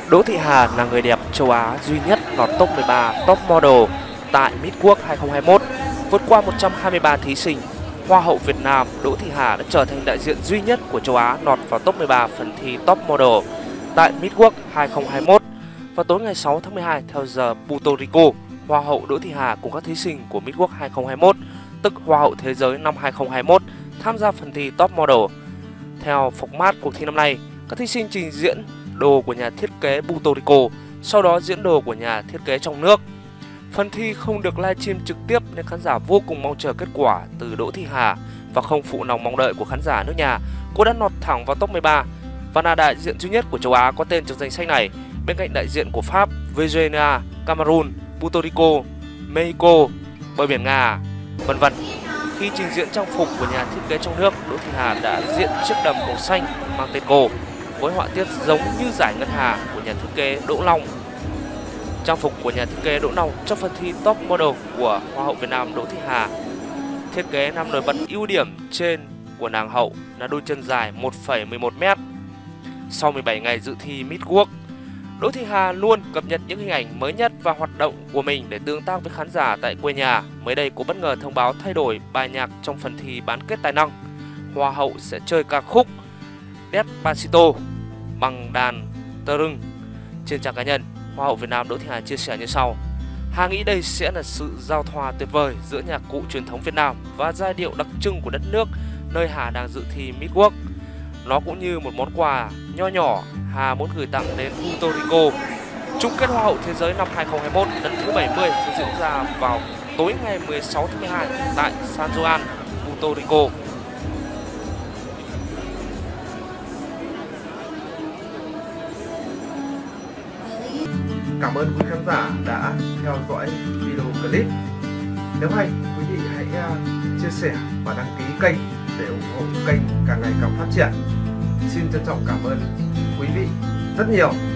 Đỗ Thị Hà là người đẹp châu Á duy nhất lọt top 13 Top Model tại Miss World 2021. Vượt qua 123 thí sinh, Hoa hậu Việt Nam Đỗ Thị Hà đã trở thành đại diện duy nhất của châu Á lọt vào top 13 phần thi Top Model tại Miss World 2021. Vào tối ngày 6 tháng 12 theo giờ Puerto Rico, Hoa hậu Đỗ Thị Hà cùng các thí sinh của Miss World 2021, tức Hoa hậu Thế giới năm 2021, tham gia phần thi Top Model. Theo format cuộc thi năm nay, các thí sinh trình diễn đồ của nhà thiết kế Puerto Rico, sau đó diễn đồ của nhà thiết kế trong nước. Phần thi không được livestream trực tiếp nên khán giả vô cùng mong chờ kết quả từ Đỗ Thị Hà và không phụ lòng mong đợi của khán giả nước nhà. Cô đã lọt thẳng vào top 13 và là đại diện duy nhất của châu Á có tên trong danh sách này, bên cạnh đại diện của Pháp, Venezuela, Cameroon, Puerto Rico, Mexico, bờ biển Nga, vân vân. Khi trình diễn trang phục của nhà thiết kế trong nước, Đỗ Thị Hà đã diện chiếc đầm màu xanh mang tên cô với họa tiết giống như giải ngân hà của nhà thiết kế Đỗ Long. Trang phục của nhà thiết kế Đỗ Long trong phần thi Top Model của Hoa hậu Việt Nam Đỗ Thị Hà thiết kế làm nổi bật ưu điểm trên của nàng hậu là đôi chân dài 1,11 m. Sau 17 ngày dự thi Miss World, Đỗ Thị Hà luôn cập nhật những hình ảnh mới nhất và hoạt động của mình để tương tác với khán giả tại quê nhà. Mới đây cô bất ngờ thông báo thay đổi bài nhạc trong phần thi bán kết tài năng. Hoa hậu sẽ chơi ca khúc Despacito bằng đàn tơ rưng. Trên trang cá nhân, Hoa hậu Việt Nam Đỗ Thị Hà chia sẻ như sau: Hà nghĩ đây sẽ là sự giao thoa tuyệt vời giữa nhạc cụ truyền thống Việt Nam và giai điệu đặc trưng của đất nước nơi Hà đang dự thi Miss World. Nó cũng như một món quà nho nhỏ Hà muốn gửi tặng đến Puerto Rico. Chung kết Hoa hậu Thế giới năm 2021 lần thứ 70 sẽ diễn ra vào tối ngày 16 tháng 12 tại San Juan, Puerto Rico. Cảm ơn quý khán giả đã theo dõi video clip. Nếu hay, quý vị hãy chia sẻ và đăng ký kênh để ủng hộ kênh càng ngày càng phát triển. Xin trân trọng cảm ơn quý vị rất nhiều.